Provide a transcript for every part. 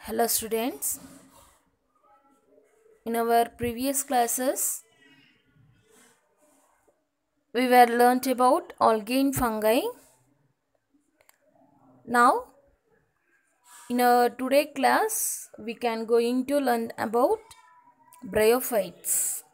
Hello students, in our previous classes we were learnt about algae and fungi. Now in our today class we can going to learn about bryophytes.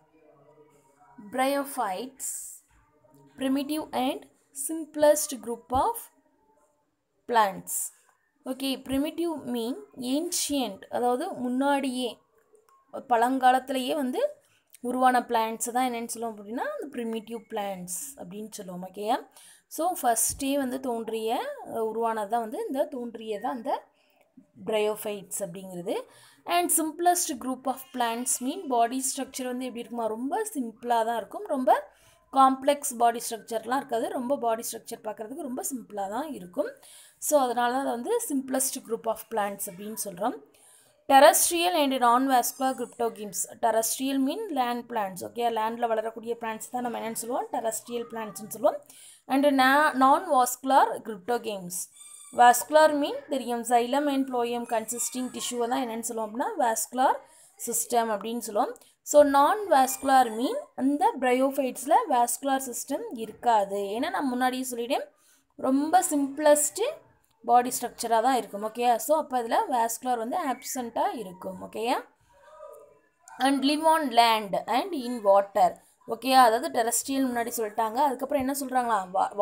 Bryophytes, primitive and simplest group of plants. Okay, primitive mean ancient, அதாவது முன்னாடியே பழங்காலத்திலேயே வந்து உருவான plants தான் என்னென்னு சொல்லுவோம் அப்படின்னா அந்த primitive plants அப்படின்னு சொல்லுவோம். ஓகேயா, ஸோ ஃபஸ்ட்டே வந்து உருவானது தான் வந்து இந்த தோன்றியதான் அந்த பிரையோஃபைட்ஸ் அப்படிங்கிறது. And simplest group of plants mean body structure வந்து எப்படி இருக்குமா, ரொம்ப சிம்பிளாக தான் இருக்கும். ரொம்ப காம்ப்ளெக்ஸ் பாடி ஸ்ட்ரக்சர்லாம் இருக்காது, ரொம்ப பாடி ஸ்ட்ரக்சர் பார்க்குறதுக்கு ரொம்ப சிம்பிளாக தான் இருக்கும். ஸோ அதனால தான் அதை வந்து சிம்பிளஸ்ட் குரூப் ஆஃப் பிளான்ட்ஸ் அப்படின்னு சொல்கிறோம். Terrestrial and non-vascular cryptogames. Terrestrial mean land plants. Okay, landல வளரக்கூடிய plants தான் நம்ம என்னன்னு சொல்லுவோம், terrestrial plants ன்னு சொல்லுவோம். And non-vascular cryptogames. Vascular mean தெரியும், xylem and phloem consisting tissue தான் என்னன்னு சொல்லுவோம் அப்படின்னா vascular system அப்படின்னு சொல்லுவோம். ஸோ non-vascular mean அந்த bryophytesல vascular system இருக்காது. ஏன்னா நான் முன்னாடியே சொல்லிட்டேன், ரொம்ப சிம்பிளஸ்ட்டு பாடி ஸ்ட்ரக்சராக தான் இருக்கும். ஓகேயா, ஸோ அப்போ அதில் வாஸ்குலர் வந்து ஆப்சண்ட்டாக இருக்கும். ஓகேயா, and live on land and in water. ஓகேயா, அதாவது டெரஸ்ட்ரியல் முன்னாடி சொல்லிட்டாங்க. அதுக்கப்புறம் என்ன சொல்கிறாங்களா,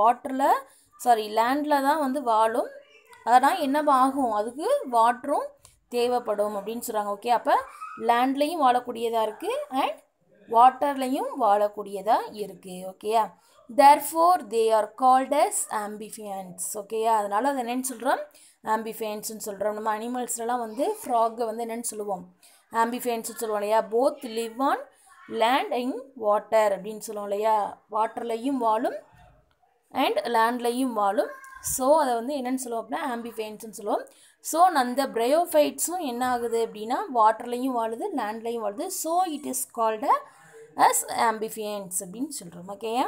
லேண்டில் தான் வந்து வாழும். அதனால் என்ன ஆகும், அதுக்கு வாட்டரும் தேவைப்படும் அப்படின்னு சொல்கிறாங்க. ஓகே, அப்போ லேண்ட்லேயும் வாழக்கூடியதாக இருக்குது அண்ட் வாட்டர்லேயும் வாழக்கூடியதாக இருக்குது. ஓகேயா, therefore they are called as amphibians. ஓகேயா, அதனால் அது என்னென்னு சொல்கிறோம், ஆம்பிஃபியன்ஸ்னு சொல்கிறோம். நம்ம அனிமல்ஸ்லாம் வந்து ஃப்ராகை வந்து என்னென்னு சொல்லுவோம், ஆம்பிஃபியன்ஸ்னு சொல்லுவோம் இல்லையா. Both live on land in water அப்படின்னு சொல்லுவோம் இல்லையா. வாட்டர்லையும் வாழும் அண்ட் லேண்ட்லையும் வாழும். ஸோ அதை வந்து என்னென்னு சொல்லுவோம் அப்படின்னா ஆம்பிஃபியன்ஸ்னு சொல்லுவோம். ஸோ அந்த பிரையோஃபைட்ஸும் என்ன ஆகுது அப்படின்னா வாட்டர்லையும் வாழுது லேண்ட்லையும் வாழுது. So it is called as amphibians அப்படின்னு சொல்கிறோம். ஓகேயா,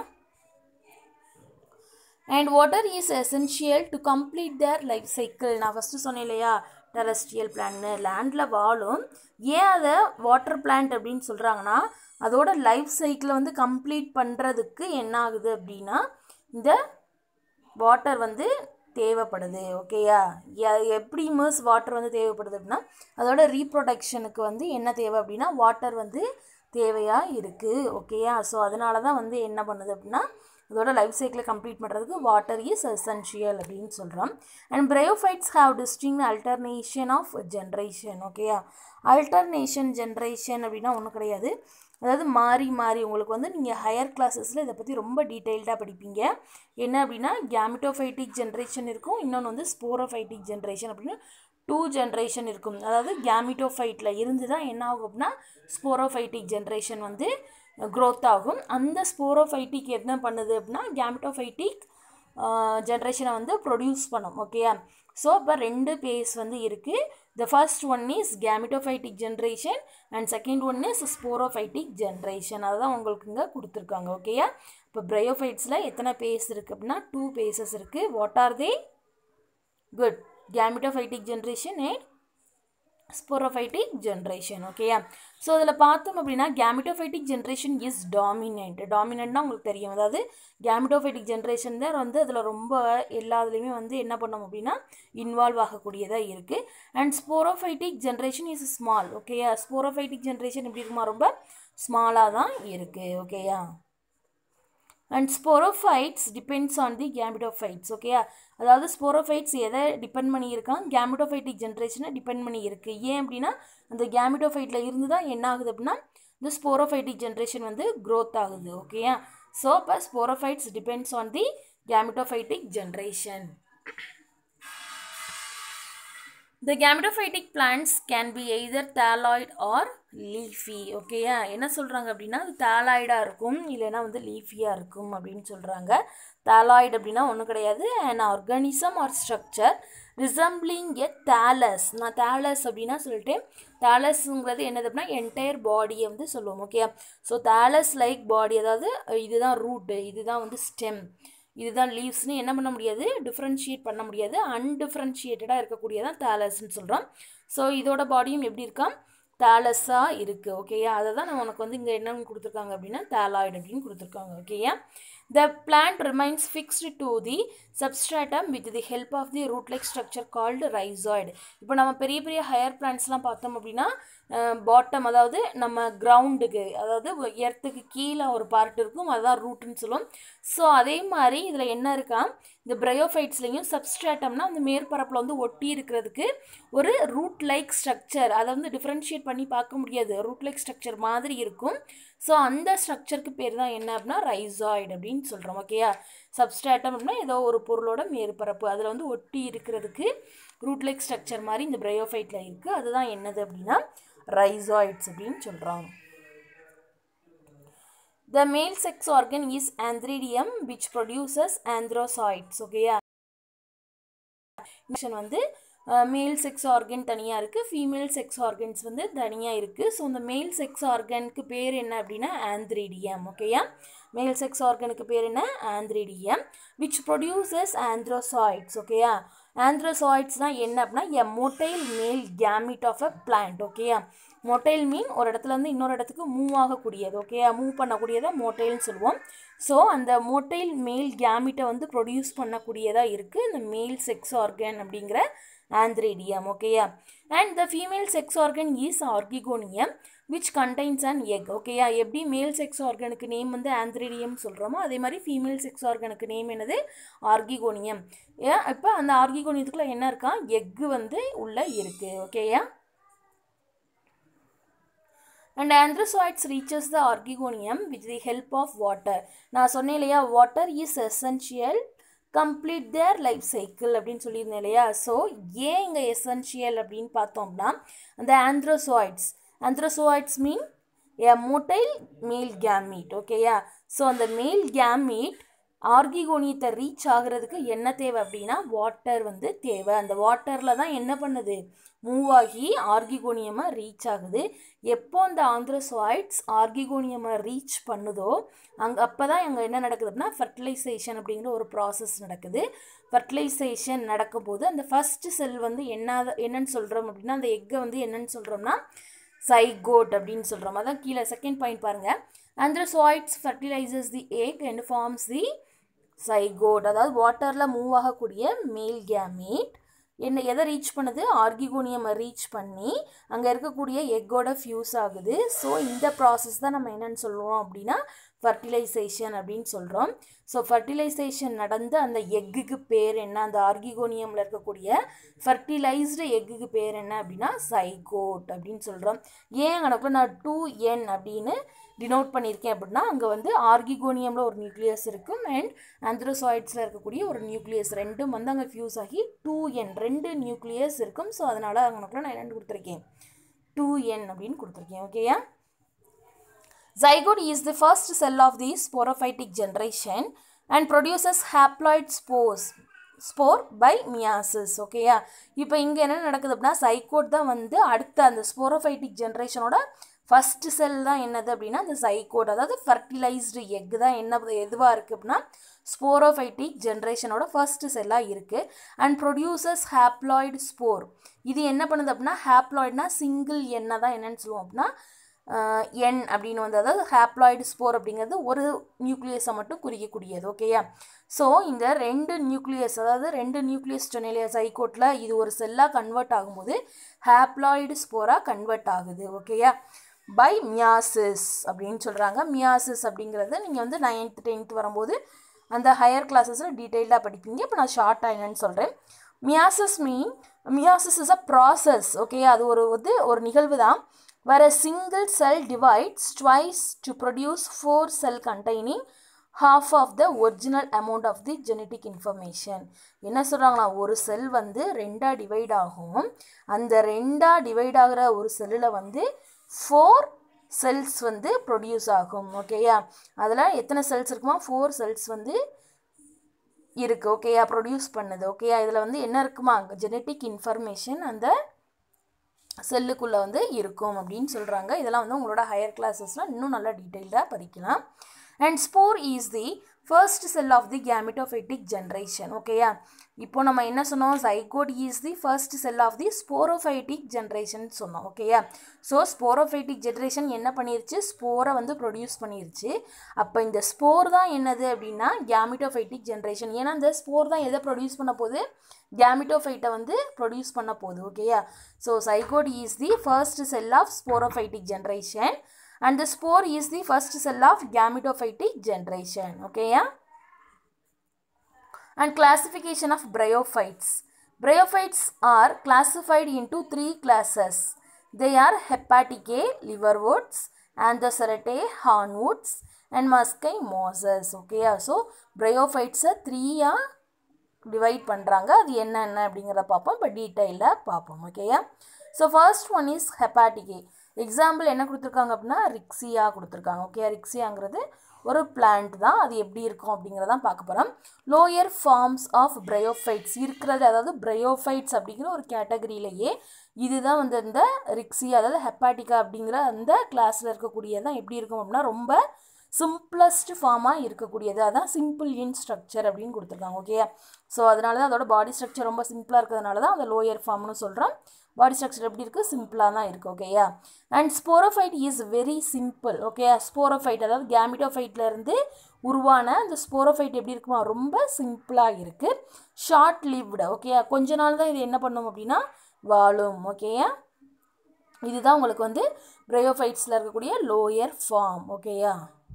and water is essential to complete their life cycle. நான் ஃபஸ்ட்டு சொன்னேன் இல்லையா, டெரஸ்ட்ரியல் பிளான்ட்னு லேண்டில் வாழும். ஏன் அதை வாட்டர் பிளான்ட் அப்படின்னு சொல்கிறாங்கன்னா அதோட லைஃப் சைக்கிளை வந்து கம்ப்ளீட் பண்ணுறதுக்கு என்ன ஆகுது அப்படின்னா இந்த வாட்டர் வந்து தேவைப்படுது. ஓகேயா, எப்படி இமர்ஸ் வாட்டர் வந்து தேவைப்படுது அப்படின்னா அதோட ரீப்ரொடக்ஷனுக்கு வந்து என்ன தேவை அப்படின்னா வாட்டர் வந்து தேவையாக இருக்குது. ஓகேயா, ஸோ அதனால தான் வந்து என்ன பண்ணுது அப்படின்னா அதோட லைஃப் சைக்கிளை கம்ப்ளீட் பண்ணுறதுக்கு வாட்டர் இஸ் எசென்ஷியல் அப்படின்னு சொல்கிறோம். And bryophytes have distinct alternation of generation. ஓகேயா, அல்டர்னேஷன் ஜென்ரேஷன் அப்படின்னா ஒன்றும் கிடையாது, அதாவது மாறி மாறி உங்களுக்கு வந்து நீங்கள் ஹையர் கிளாஸஸில் இதை பற்றி ரொம்ப டீட்டெயில்டாக படிப்பீங்க. என்ன அப்படின்னா கேமிட்டோஃபைட்டிக் ஜென்ரேஷன் இருக்கும், இன்னொன்று வந்து ஸ்போரோஃபைட்டிக் ஜென்ரேஷன் அப்படின்னு 2 ஜென்ரேஷன் இருக்கும். அதாவது கேமிட்டோஃபைட்டில் இருந்து தான் என்ன ஆகும் அப்படின்னா ஸ்போரோஃபைட்டிக் ஜென்ரேஷன் வந்து க்ரோத் ஆகும். அந்த ஸ்போரோஃபைட்டிக் என்ன பண்ணுது அப்படின்னா கேமிட்டோஃபைட்டிக் ஜென்ரேஷனை வந்து ப்ரொடியூஸ் பண்ணும். ஓகேயா, ஸோ இப்போ 2 பேஸ் வந்து இருக்குது. The first one is gametophytic generation and second one is sporophytic generation. அதுதான் உங்களுக்கு இங்கே கொடுத்துருக்காங்க. ஓகேயா, இப்போ பிரையோஃபைட்ஸில் எத்தனை பேஸ் இருக்குது அப்படின்னா 2 பேசஸ் இருக்குது. What are they? Good, gametophytic generation and sporophytic generation. ஓகேயா, ஸோ அதில் பார்த்தோம் அப்படின்னா கேமிட்டோஃபைட்டிக் ஜென்ரேஷன் இஸ் டாமினண்ட்னா உங்களுக்கு தெரியும். அதாவது கேமிட்டோஃபைட்டிக் ஜென்ரேஷன் தான் வந்து அதில் ரொம்ப எல்லாத்துலேயுமே வந்து என்ன பண்ணோம் அப்படின்னா இன்வால்வ் ஆகக்கூடியதாக இருக்குது. And sporophytic generation is small. ஓகேயா, ஸ்போரோஃபைட்டிக் ஜென்ரேஷன் எப்படி இருக்குமா, ரொம்ப ஸ்மாலாக தான் இருக்குது. ஓகேயா, and sporophytes depends on the gametophytes. ஓகேயா, அதாவது ஸ்போரோஃபைட்ஸ் எதை டிபெண்ட் பண்ணியிருக்காங்க, கேமிட்டோஃபைட்டிக் ஜென்ரேஷனை டிபெண்ட் பண்ணி இருக்குது. ஏன் அப்படின்னா அந்த கேமிட்டோஃபைட்டில் இருந்து தான் என்ன ஆகுது அப்படின்னா இந்த ஸ்போரோஃபைட்டிக் ஜென்ரேஷன் வந்து க்ரோத் ஆகுது. ஓகேயா, ஸோ இப்போ sporophytes depends on the gametophytic generation. The gametophytic plants can be either thalloid or leafy. ஓகேயா, என்ன சொல்கிறாங்க அப்படின்னா அது thalloid-ஆக இருக்கும் இல்லைன்னா வந்து leafy-ஆக இருக்கும் அப்படின்னு சொல்கிறாங்க. thalloid அப்படின்னா ஒன்றும் கிடையாது, an organism or structure resembling a thallus. நான் thallus அப்படின்னா சொல்லிட்டேன், thallusங்கிறது என்னது அப்படின்னா என்டையர் பாடியை வந்து சொல்லுவோம். ஓகேயா, ஸோ thallus லைக் பாடி, அதாவது இதுதான் ரூட்டு, இதுதான் வந்து ஸ்டெம், இதுதான் லீவ்ஸ்னு என்ன பண்ண முடியாது, டிஃப்ரென்ஷியேட் பண்ண முடியாது. அன்டிஃப்ரென்ஷியேட்டடாக இருக்கக்கூடியதான் தாலஸ்ன்னு சொல்கிறோம். ஸோ இதோட பாடியும் எப்படி இருக்கா, தாலஸாக இருக்குது. ஓகேயா, அதை தான் நான் உனக்கு வந்து இங்கே என்னன்னு கொடுத்துருக்காங்க அப்படின்னா தாலாய்டு அப்படின்னு கொடுத்துருக்காங்க. ஓகேயா, the plant remains fixed to the substratum with the help of the root-like structure called rhizoid. இப்போ நம்ம பெரிய பெரிய ஹையர் பிளான்ட்ஸ்லாம் பார்த்தோம் அப்படின்னா பாட்டம், அதாவது நம்ம கிரவுண்டுக்கு, அதாவது எர்த்துக்கு கீழே ஒரு பார்ட் இருக்கும், அதுதான் ரூட்டுன்னு சொல்லுவோம். ஸோ அதே மாதிரி இதில் என்ன இருக்கா, இந்த பிரயோஃபைட்ஸ்லையும் சப்ஸ்ட்ராட்டம்னா அந்த மேற்பரப்பில் வந்து ஒட்டி இருக்கிறதுக்கு ஒரு ரூட் லைக் ஸ்ட்ரக்சர், அதை வந்து டிஃப்ரென்ஷியேட் பண்ணி பார்க்க முடியாது, ரூட் லைக் ஸ்ட்ரக்சர் மாதிரி இருக்கும். ஸோ அந்த ஸ்ட்ரக்சருக்கு பேர் தான் என்ன அப்படின்னா ரைசாய்டு அப்படின்னு சொல்கிறோம். ஓகேயா, சப்ஸ்ட்ராட்டம் அப்படின்னா ஏதோ ஒரு பொருளோட மேற்பரப்பு, அதில் வந்து ஒட்டி இருக்கிறதுக்கு ரூட் லைக் ஸ்ட்ரக்சர் மாதிரி இந்த பிரயோஃபைட்டில் இருக்குது, அதுதான் என்னது அப்படின்னா ரைசாய்ட்ஸ் அப்படின்னு சொல்கிறாங்க. The male sex organ is antheridium which produces anthrozoids. ஓகேயா, வந்து மேல் செக்ஸ் ஆர்கன் தனியாக இருக்குது, ஃபீமேல் செக்ஸ் ஆர்கன்ஸ் வந்து தனியாக இருக்குது. ஸோ இந்த மேல் செக்ஸ் ஆர்கனுக்கு பேர் என்ன அப்படின்னா ஆந்த்ரிடியம். ஓகேயா, மேல் செக்ஸ் ஆர்கனுக்கு பேர் என்ன, ஆந்த்ரிடியம், which produces anthrozoids. ஓகேயா, ஆந்த்ரோசாய்ட்ஸ் தான் என்ன அப்படின்னா a motile male gamete of a plant. ஓகேயா, மொட்டைல் மீன் ஒரு இடத்துல இருந்து இன்னொரு இடத்துக்கு மூவ் ஆகக்கூடியது. ஓகேயா, மூவ் பண்ணக்கூடியதை மொட்டைல்னு சொல்லுவோம். ஸோ அந்த மொட்டைல் மேல் கேமிட்டை வந்து ப்ரொடியூஸ் பண்ணக்கூடியதாக இருக்குது இந்த மேல் செக்ஸ் ஆர்கன் அப்படிங்கிற ஆந்த்ரிடியம். ஓகேயா, and the female sex organ is archegonium which contains an egg. ஓகேயா, எப்படி மேல் செக்ஸ் ஆர்கனுக்கு நேம் வந்து ஆந்த்ரிடியம் சொல்கிறோமோ அதே மாதிரி ஃபீமேல் செக்ஸ் ஆர்கனுக்கு நேம் என்னது, ஆர்கிகோனியம். இப்போ அந்த ஆர்கிகோனியத்துக்குள்ள என்ன இருக்கா, எக்கு வந்து உள்ளே இருக்குது. ஓகேயா, and anthrazoids reaches the archegonium with the help of water. நான் சொன்னேன் இல்லையா, water is essential complete their life cycle அப்படின்னு சொல்லியிருந்தேன் இல்லையா. ஸோ ஏன் இங்கே எசென்ஷியல் அப்படின்னு பார்த்தோம்னா அந்த anthrazoids mean a motile male gamete. ஓகேயா, ஸோ அந்த மேல் கேமீட் ஆர்கிகோனியத்தை ரீச் ஆகிறதுக்கு என்ன தேவை அப்படின்னா வாட்டர் வந்து தேவை. அந்த வாட்டரில் தான் என்ன பண்ணுது, மூவ் ஆகி ஆர்கிகோனியமை ரீச் ஆகுது. எப்போ அந்த ஆந்த்ரோசாய்ட்ஸ் ஆர்கிகோனியமை ரீச் பண்ணுதோ அப்போ தான் அங்கே என்ன நடக்குது அப்படின்னா ஃபர்டிலைசேஷன் அப்படிங்கிற ஒரு ப்ராசஸ் நடக்குது. ஃபர்டிலைசேஷன் நடக்கும்போது அந்த ஃபஸ்ட்டு செல் வந்து என்னன்னு சொல்கிறோம் அப்படின்னா அந்த எக்கை வந்து என்னன்னு சொல்கிறோம்னா சைகோட் அப்படின்னு சொல்கிறோம். அதான் கீழே செகண்ட் பாயிண்ட் பாருங்கள், anthrazoids fertilizes the egg and forms the zygote. அதாவது வாட்டரில் மூவ் ஆகக்கூடிய மேல் கேமீட் எதை ரீச் பண்ணுது, ஆர்கிகோனியமை ரீச் பண்ணி அங்கே இருக்கக்கூடிய எக்கோட ஃபியூஸ் ஆகுது. ஸோ இந்த ப்ராசஸ் தான் நம்ம என்னென்னு சொல்கிறோம் அப்படின்னா ஃபர்டிலைசேஷன் அப்படின்னு சொல்கிறோம். ஸோ ஃபர்டிலைசேஷன் நடந்த அந்த எக்குக்கு பேர் என்ன, அந்த ஆர்கிகோனியமில் இருக்கக்கூடிய ஃபர்டிலைஸ்டு எக்குக்கு பேர் என்ன அப்படின்னா சைகோட் அப்படின்னு சொல்கிறோம். ஏன் கணக்கில் நான் 2N அப்படின்னு டினோட் பண்ணியிருக்கேன் அப்படின்னா அங்கே வந்து ஆர்கிகோனியமில் ஒரு நியூக்ளியஸ் இருக்கும் அண்ட் ஆந்த்ரோசாய்ட்ஸில் இருக்கக்கூடிய ஒரு நியூக்ளியஸ், ரெண்டும் வந்து அங்கே ஃபியூஸ் ஆகி 2N 2 நியூக்ளியஸ் இருக்கும். ஸோ அதனால் அங்கே நான் என்னென்னு கொடுத்துருக்கேன், 2N அப்படின்னு கொடுத்துருக்கேன். ஓகேயா, zygote is the first cell of the sporophytic generation and produces haploid spore by meiosis. ஓகேயா, இப்போ இங்கே என்ன நடக்குது அப்படின்னா சைகோட் தான் வந்து அடுத்த அந்த ஸ்போரோஃபைட்டிக் ஜென்ரேஷனோட ஃபஸ்ட்டு செல் தான் என்னது அப்படின்னா அந்த சைகோட், அதாவது ஃபர்டிலைஸ்டு எக் தான் எதுவாக இருக்குது அப்படின்னா ஸ்போரோஃபைட்டிக் ஜென்ரேஷனோட ஃபர்ஸ்ட்டு செல்லாக இருக்குது. And produces haploid spore. இது என்ன பண்ணுது அப்படின்னா ஹாப்ளாய்டுனா சிங்கிள் எண்ணை தான் என்னென்னு சொல்லுவோம் அப்படின்னா என் அப்படின்னு வந்து, அதாவது ஹாப்ளாய்டு ஸ்போர் அப்படிங்கிறது ஒரு நியூக்ளியஸை மட்டும் குறிக்கக்கூடியது. ஓகேயா, ஸோ இந்த 2 நியூக்ளியஸ், அதாவது 2 நியூக்ளியஸ் சொன்னேன் சைகோட்டில், இது ஒரு செல்லாக கன்வெர்ட் ஆகும்போது ஹாப்ளாய்டு ஸ்போராக கன்வெர்ட் ஆகுது. ஓகேயா, பை மியாசிஸ் அப்படின்னு சொல்கிறாங்க. மியாசிஸ் அப்படிங்கிறது நீங்கள் வந்து 9th 10th வரும்போது அந்த ஹையர் கிளாஸஸில் டீட்டெயில்டாக படிப்பீங்க. இப்போ நான் ஷார்ட்டாக என்னன்னு சொல்கிறேன். Meiosis is a process. ஓகேயா, அது ஒரு நிகழ்வு தான். where a single cell divides twice to produce 4 cells containing half of the original amount of the genetic information. என்ன சொல்கிறாங்களா, ஒரு செல் வந்து 2ஆக டிவைட் ஆகும். அந்த 2ஆக டிவைட் ஆகிற ஒரு செல்லில் வந்து 4 செல்ஸ் வந்து ப்ரொடியூஸ் ஆகும். ஓகேயா, அதில் எத்தனை செல்ஸ் இருக்குமா, 4 செல்ஸ் வந்து இருக்குது. ஓகேயா, ப்ரொடியூஸ் பண்ணுது. ஓகேயா, இதில் வந்து என்ன இருக்குமா, ஜெனட்டிக் இன்ஃபர்மேஷன் அந்த செல்லுக்குள்ளே வந்து இருக்கும் அப்படின்னு சொல்கிறாங்க. இதெல்லாம் வந்து உங்களோட ஹையர் கிளாஸஸில் இன்னும் நல்லா டீட்டெயில்டாக படிக்கலாம். And spore is the first cell of the gametophytic generation. ஓகேயா, இப்போ நம்ம என்ன சொன்னோம், zygote is the first cell of the sporophytic generation சொன்னோம். ஓகேயா, ஸோ sporophytic generation என்ன பண்ணிருச்சு, ஸ்போரை வந்து ப்ரொடியூஸ் பண்ணிருச்சு. அப்போ இந்த ஸ்போர் தான் என்னது அப்படின்னா gametophytic generation. ஏன்னா இந்த ஸ்போர் தான் எதை ப்ரொடியூஸ் பண்ண போகுது, gametophyte வந்து ப்ரொடியூஸ் பண்ண போகுது. ஓகேயா, so zygote is the first cell of sporophytic generation and the spore is the first cell of gametophytic generation. Okay, yeah? And classification of bryophytes. Bryophytes are classified into 3 classes. They are Hepaticae, liverworts, Anthoceratae, hornworts, and Muscae mosses. Okay, yeah? So bryophytes 3 divide பண்றாங்க. அது என்னென்ன அப்படிங்கறத பாப்போம். இப்போ டீடைலா பாப்போம். ஓகேயா, so first one is hepaticae. Example என்ன கொடுத்துருக்காங்க அப்படின்னா ரிக்ஸியா கொடுத்துருக்காங்க. ஓகே, ரிக்ஸியாங்கிறது ஒரு பிளான்ட் தான். அது எப்படி இருக்கும் அப்படிங்கிறதான் பார்க்க போகிறோம். லோயர் ஃபார்ம்ஸ் ஆஃப் ப்ரையோஃபைட்ஸ் இருக்கிறது, அதாவது ப்ரையோஃபைட்ஸ் அப்படிங்கிற ஒரு கேட்டகரியிலேயே இதுதான் வந்து இந்த ரிக்ஸியா, அதாவது ஹெப்பாட்டிகா அப்படிங்கிற அந்த கிளாஸில் இருக்கக்கூடியதான் எப்படி இருக்கும் அப்படின்னா ரொம்ப சிம்பிளஸ்ட் ஃபார்மாக இருக்கக்கூடியது. அதான் சிம்பிள் இன் ஸ்ட்ரக்சர் அப்படின்னு கொடுத்துருக்காங்க. ஓகே, ஸோ அதனால தான் அதோட பாடி ஸ்ட்ரக்சர் ரொம்ப சிம்பிளாக இருக்கிறதுனால தான் அந்த லோயர் ஃபார்ம்னு சொல்கிறோம். பாடி ஸ்ட்ரக்சர் எப்படி இருக்குது, சிம்பிளாக தான் இருக்குது. ஓகேயா, and sporophyte is very simple. Okay, sporophyte அதாவது கேமிட்டோஃபைட்லேருந்து உருவான அந்த ஸ்போரோஃபைட் எப்படி இருக்குமா, ரொம்ப சிம்பிளாக இருக்குது. Short lived. ஓகேயா, கொஞ்ச நாள் தான் இது என்ன பண்ணும் அப்படின்னா வாழும். ஓகேயா, இதுதான் உங்களுக்கு வந்து ப்ரையோஃபைட்ஸில் இருக்கக்கூடிய லோயர் ஃபார்ம். ஓகேயா,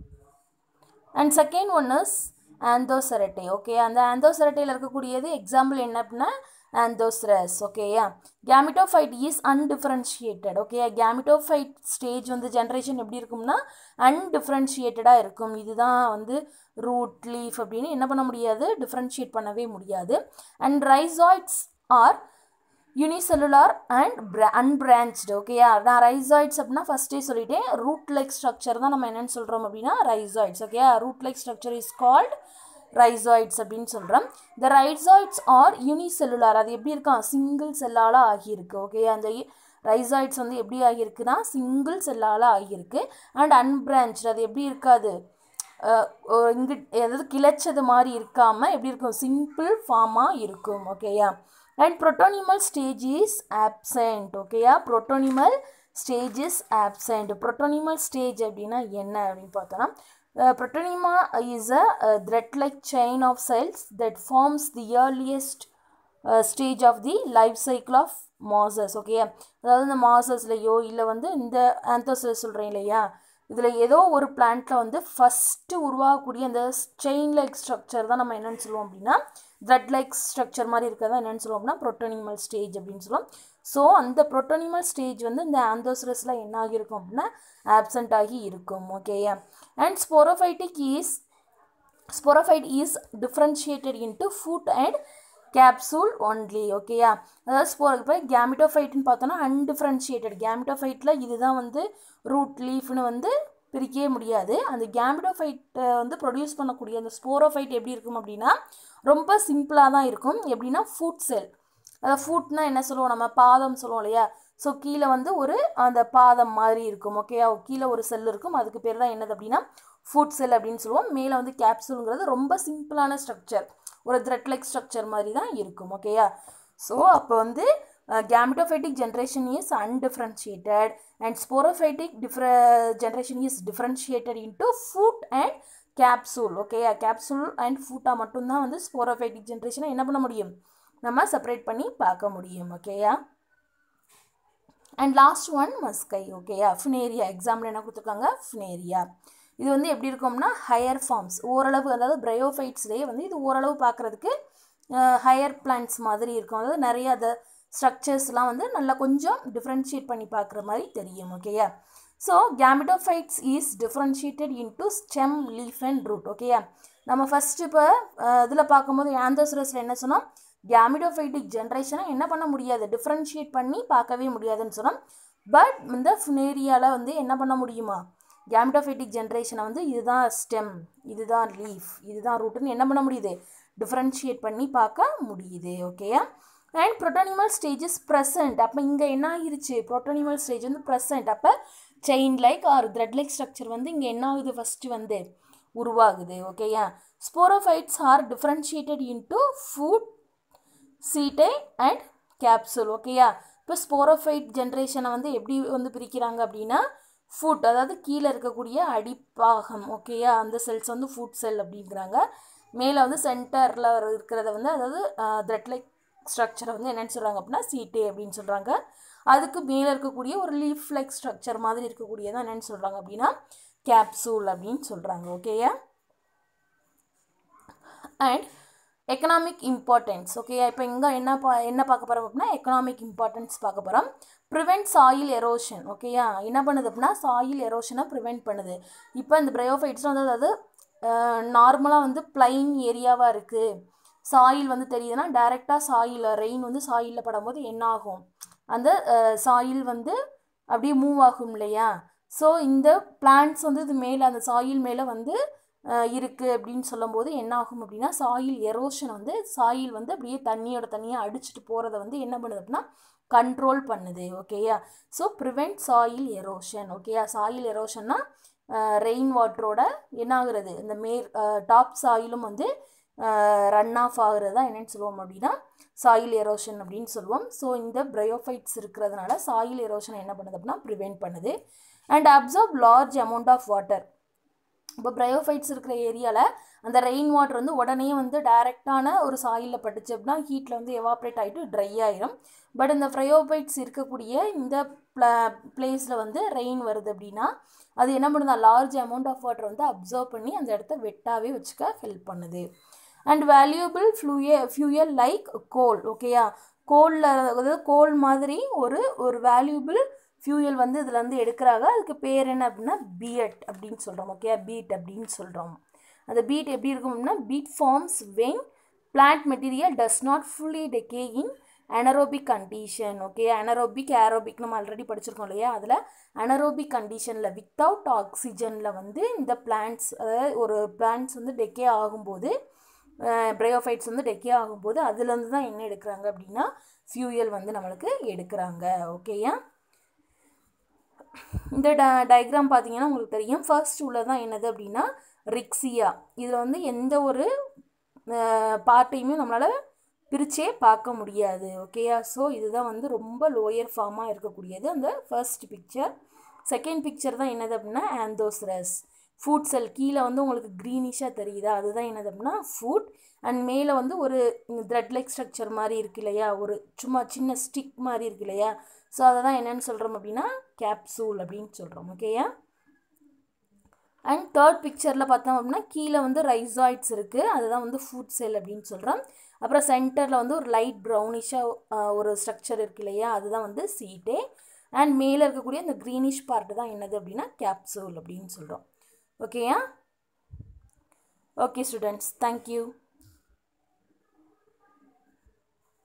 and second one is anthocerotae. Okay, அந்த ஆந்தோசெரட்டையில் இருக்கக்கூடியது எக்ஸாம்பிள் என்ன அப்படின்னா ஆந்தோசரஸ். ஓகேயா, gametophyte is undifferentiated. Okay, gametophyte stage வந்து ஜென்ரேஷன் எப்படி இருக்கும்னா அன்டிஃபரன்ஷியேட்டடாக இருக்கும். இதுதான் வந்து ரூட் லீஃப் அப்படின்னு என்ன பண்ண முடியாது, டிஃபரன்ஷியேட் பண்ணவே முடியாது. And rhizoids are unicellular and unbranched. ஓகேயா, நான் ரைசாய்ட்ஸ் அப்படின்னா ஃபஸ்ட்டே சொல்லிட்டேன், ரூட் லைக் ஸ்ட்ரக்சர் தான் நம்ம என்னென்னு சொல்கிறோம் அப்படின்னா ரைசாய்ட்ஸ். ஓகேயா, root like structure is called rhizoids அப்படின்னு சொல்கிறோம். இந்த ரைசாய்ட்ஸ் ஆர் யூனிசெல்லுலார், அது எப்படி இருக்கான், சிங்கிள் செல்லால் ஆகியிருக்கு. ஓகே, அந்த ரைசாய்ட்ஸ் வந்து எப்படி ஆகியிருக்குன்னா சிங்கிள் செல்லால் ஆகியிருக்கு. அண்ட் அன்பிரான்ச்டு, அது எப்படி இருக்காது, இங்கு எதாவது கிளச்சது மாதிரி இருக்காமல் எப்படி இருக்கும், சிம்பிள் ஃபார்மாக இருக்கும். ஓகேயா, and protonemal stage is absent. ஓகேயா, protonemal stage is absent. Protonemal stage அப்படின்னா என்ன அப்படின்னு பார்த்தோன்னா protonema is a thread-like chain of cells that forms the earliest stage of the life cycle of mosses. Okay, அதாவது இந்த மாசஸ்லையோ இல்லை வந்து இந்த ஆந்தோசரஸ் சொல்கிறேன் இல்லையா, இதில் ஏதோ ஒரு பிளான்ட்டில் வந்து ஃபஸ்ட்டு உருவாகக்கூடிய அந்த செயின் லைக் ஸ்ட்ரக்சர் தான் நம்ம என்னென்னு சொல்லுவோம் அப்படின்னா த்ரெட் லைக் ஸ்ட்ரக்சர் மாதிரி இருக்கிறதா என்னென்னு சொல்லுவோம் அப்படின்னா ப்ரோட்டோனிமல் ஸ்டேஜ் அப்படின்னு சொல்லுவோம். ஸோ அந்த ப்ரோட்டோனிமல் ஸ்டேஜ் வந்து இந்த ஆந்தோசரஸில் என்ன ஆகியிருக்கும் அப்படின்னா ஆப்சென்ட் ஆகி இருக்கும். ஓகேயா, and sporophyte is differentiated into foot and capsule only. ஓகேயா, அதாவது இப்போ கேமிட்டோஃபைட்னு பார்த்தோன்னா அன்டிஃப்ரென்ஷியேட்டட். கேமிட்டோஃபைட்டில் இதுதான் வந்து ரூட் லீஃப்னு வந்து பிரிக்கவே முடியாது. அந்த கேமிட்டோஃபைட்டை வந்து ப்ரொடியூஸ் பண்ணக்கூடிய அந்த ஸ்போரோஃபைட் எப்படி இருக்கும் அப்படின்னா ரொம்ப சிம்பிளாக தான் இருக்கும். எப்படின்னா ஃபுட் செல், அதாவது ஃபுட்னா என்ன சொல்லுவோம், நம்ம பாதம் சொல்லுவோம் இல்லையா, ஸோ கீழே வந்து ஒரு அந்த பாதம் மாதிரி இருக்கும். ஓகேயா, கீழே ஒரு செல் இருக்கும், அதுக்கு பேர் தான் என்னது அப்படின்னா ஃபுட் செல் அப்படின்னு சொல்லுவோம். மேலே வந்து கேப்சூலுங்கிறது ரொம்ப சிம்பிளான ஸ்ட்ரக்சர், ஒரு த்ரெட் லைக் ஸ்ட்ரக்சர் மாதிரி தான் இருக்கும். ஓகேயா, ஸோ அப்போ வந்து gametophytic generation is undifferentiated and sporophytic generation is differentiated into fruit and capsule. Okay, capsule and fruit மட்டும்தான் வந்து sporophytic generation என்ன பண்ண முடியும், நம்ம செப்பரேட் பண்ணி பார்க்க முடியும். ஓகேயா, அண்ட் லாஸ்ட் ஒன் மஸ்கை. ஓகேயா, ஃபினேரியா. எக்ஸாம்பிள் என்ன கொடுத்துருக்காங்க, ஃபினேரியா. இது வந்து எப்படி இருக்கும்னா ஹையர் ஃபார்ம்ஸ், ஓரளவு அதாவது ப்ரையோஃபைட்ஸ்லேயே வந்து இது ஓரளவு பார்க்குறதுக்கு ஹையர் பிளான்ட்ஸ் மாதிரி இருக்கும். அதாவது நிறைய அதை ஸ்ட்ரக்சர்ஸ்லாம் வந்து நல்லா கொஞ்சம் டிஃப்ரென்ஷியேட் பண்ணி பார்க்குற மாதிரி தெரியும். ஓகேயா, so gametophytes is differentiated into stem, leaf and root. ஓகேயா, நம்ம ஃபஸ்ட்டு இப்போ இதில் பார்க்கும்போது ஆந்தோசரஸில் என்ன சொன்னோம், கேமிட்டோஃபைட்டிக் ஜென்ரேஷனை என்ன பண்ண முடியாது, டிஃப்ரென்ஷியேட் பண்ணி பார்க்கவே முடியாதுன்னு சொன்னோம். பட் இந்த ஃபினேரியாவில் வந்து என்ன பண்ண முடியுமா, கேமிட்டோஃபைட்டிக் ஜென்ரேஷனை வந்து இதுதான் ஸ்டெம், இதுதான் லீஃப், இதுதான் ரூட்டுன்னு என்ன பண்ண முடியுது, டிஃப்ரென்ஷியேட் பண்ணி பார்க்க முடியுது. ஓகேயா, and protonemal stage is present. அப்போ இங்கே என்ன ஆகிருச்சு, ப்ரோட்டோனிமல் ஸ்டேஜ் வந்து ப்ரெசன்ட். அப்போ chain like or thread like structure வந்து இங்கே என்ன ஆகுது, ஃபஸ்ட்டு வந்து உருவாகுது. ஓகேயா, Sporophytes are differentiated into food, setae and capsule. ஓகேயா? இப்போ ஸ்போரோஃபைட் ஜென்ரேஷனை வந்து எப்படி வந்து பிரிக்கிறாங்க அப்படின்னா ஃபுட், அதாவது கீழே இருக்கக்கூடிய அடிப்பாகம், ஓகேயா, அந்த செல்ஸ் வந்து ஃபுட் செல் அப்படிங்கிறாங்க. மேலே வந்து சென்டரில் இருக்கிறத வந்து அதாவது த்ரெட் லைக் ஸ்ட்ரக்சரை வந்து என்னென்னு சொல்கிறாங்க அப்படின்னா சீட்டே அப்படின்னு சொல்கிறாங்க. அதுக்கு மேலே இருக்கக்கூடிய ஒரு லீஃப் லைக் ஸ்ட்ரக்சர் மாதிரி இருக்கக்கூடியதான் என்னென்னு சொல்கிறாங்க அப்படின்னா கேப்சூல் அப்படின்னு சொல்கிறாங்க. ஓகேயா? And economic importance. ஓகேயா? இப்போ இங்கே என்ன பார்க்க போகிறோம் அப்படின்னா எக்கனாமிக் இம்பார்ட்டன்ஸ் பார்க்க போகிறோம். Prevent soil erosion. ஓகேயா? என்ன பண்ணுது அப்படின்னா சாயில் எரோஷனை ப்ரிவென்ட் பண்ணுது. இப்போ இந்த பிரயோஃபைட்ஸ் வந்து அதாவது நார்மலாக வந்து பிளைன் ஏரியாவாக இருக்குது, சாயில் வந்து தெரியுதுன்னா டைரெக்டாக சாயில் ரெயின் வந்து சாயிலில் படும்போது என்ன ஆகும், அந்த சாயில் வந்து அப்படியே மூவ் ஆகும் இல்லையா? ஸோ இந்த பிளான்ட்ஸ் வந்து இது மேலே அந்த சாயில் மேலே வந்து இருக்குது அப்படின்னு சொல்லும்போது என்ன ஆகும் அப்படின்னா சாயில் எரோஷன் வந்து சாயில் வந்து அப்படியே தண்ணியாக அடிச்சுட்டு போகிறத வந்து என்ன பண்ணுது அப்படின்னா கண்ட்ரோல் பண்ணுது. ஓகேயா? So prevent soil erosion. ஓகேயா? சாயில் எரோஷன்னா ரெயின் வாட்டரோட என்ன ஆகுறது, இந்த டாப் சாயிலும் வந்து ரன் ஆஃப் ஆகுறது தான் என்னென்னு சொல்லுவோம் அப்படின்னா சாயில் எரோஷன் அப்படின்னு சொல்லுவோம். ஸோ இந்த பிரயோஃபைட்ஸ் இருக்கிறதுனால சாயில் எரோஷனை என்ன பண்ணுது அப்படின்னா ப்ரிவென்ட் பண்ணுது. And absorb large amount of water. இப்போ பிரயோஃபைட்ஸ் இருக்கிற ஏரியாவில் அந்த ரெயின் வாட்டர் வந்து உடனே வந்து டைரெக்டான ஒரு சாயிலில் பட்டுச்சு அப்படின்னா ஹீட்டில் வந்து எவாப்ரேட் ஆகிட்டு ட்ரை ஆயிரும். பட் இந்த பிரயோஃபைட்ஸ் இருக்கக்கூடிய இந்த பிளேஸில் வந்து ரெயின் வருது அப்படின்னா அது என்ன பண்ணுது, லார்ஜ் அமௌண்ட் ஆஃப் வாட்டர் வந்து அப்சர்வ் பண்ணி அந்த இடத்த வெட்டாகவே வச்சுக்க ஹெல்ப் பண்ணுது. And valuable fuel like coal. ஓகேயா? கோலில் அதாவது கோல் மாதிரி ஒரு வேல்யூபிள் ஃபியூயல் வந்து இதில் வந்து எடுக்கிறாங்க. அதுக்கு பேர் என்ன அப்படின்னா பீட் அப்படின்னு சொல்கிறோம். ஓகே? பீட் அப்படின்னு சொல்கிறோம். அந்த பீட் எப்படி இருக்கும் அப்படின்னா peat forms when plant material does not fully decay in anaerobic condition. Okay? Anaerobic aerobic நம்ம ஆல்ரெடி படிச்சிருக்கோம் இல்லையா? அதில் அனரோபிக் கண்டிஷனில் வித்தவுட் ஆக்சிஜனில் வந்து இந்த பிளான்ட்ஸ் அதாவது ஒரு பிளான்ட்ஸ் வந்து டெக்கே ஆகும்போது பிரயோஃபைட்ஸ் வந்து டெக்கே ஆகும்போது அதுலேருந்து தான் என்ன எடுக்கிறாங்க அப்படின்னா ஃபியூயல் வந்து நம்மளுக்கு எடுக்கிறாங்க. ஓகேயா? இந்த டயக்ராம் பார்த்தீங்கன்னா உங்களுக்கு தெரியும். ஃபர்ஸ்ட் உள்ளதான் என்னது அப்படின்னா ரிக்ஸியா. இதில் வந்து எந்த ஒரு பார்ட்டையுமே நம்மளால் பிரிச்சே பார்க்க முடியாது. ஓகேயா? ஸோ இதுதான் வந்து ரொம்ப லோயர் ஃபார்மாக இருக்கக்கூடியது அந்த ஃபர்ஸ்ட் பிக்சர். செகண்ட் பிக்சர் தான் என்னது அப்படின்னா ஆந்தோசரஸ் ஃபுட் செல். கீழே வந்து உங்களுக்கு க்ரீனிஷாக தெரியுதா, அதுதான் என்னது அப்படின்னா ஃபுட். அண்ட் மேலே வந்து ஒரு த்ரெட் லைக் ஸ்ட்ரக்சர் மாதிரி இருக்கு இல்லையா, ஒரு சும்மா சின்ன ஸ்டிக் மாதிரி இருக்கு இல்லையா, ஸோ அதை தான் என்னென்னு சொல்கிறோம் அப்படின்னா கேப்சூல் அப்படின்னு சொல்கிறோம். ஓகேயா? அண்ட் தேர்ட் பிக்சரில் பார்த்தோம் அப்படின்னா கீழே வந்து ரைசாய்ட்ஸ் இருக்குது, அதுதான் வந்து ஃபுட் செல் அப்படின்னு சொல்கிறோம். அப்புறம் சென்டரில் வந்து ஒரு லைட் ப்ரௌனிஷாக ஒரு ஸ்ட்ரக்சர் இருக்கு இல்லையா, அதுதான் வந்து சீட்டே. அண்ட் மேலே இருக்கக்கூடிய அந்த க்ரீனிஷ் பார்ட்டு தான் என்னது அப்படின்னா கேப்சூல் அப்படின்னு சொல்கிறோம். ஓகேயா? Okay students, thank you.